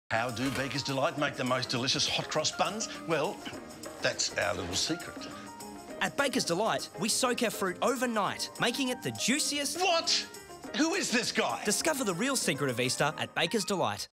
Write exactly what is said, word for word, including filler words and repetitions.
How do Baker's Delight make the most delicious hot cross buns? Well, that's our little secret. At Baker's Delight, we soak our fruit overnight, making it the juiciest... What? Who is this guy? Discover the real secret of Easter at Baker's Delight.